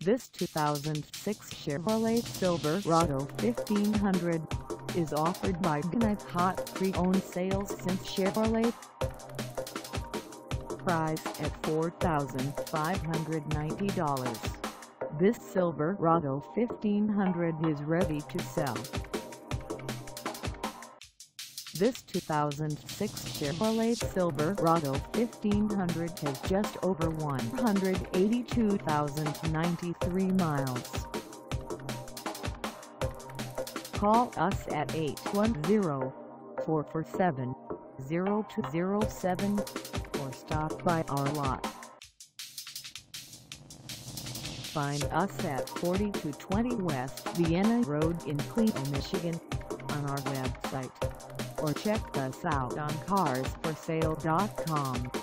This 2006 Chevrolet Silverado 1500 is offered by Tonight's hot pre-owned sales since Chevrolet. Price at $4,590. This Silverado 1500 is ready to sell. This 2006 Chevrolet Silverado 1500 has just over 182,093 miles. Call us at 810-447-0207 or stop by our lot. Find us at 4220 West Vienna Road in Clio, Michigan, on our website, or check us out on carsforsale.com.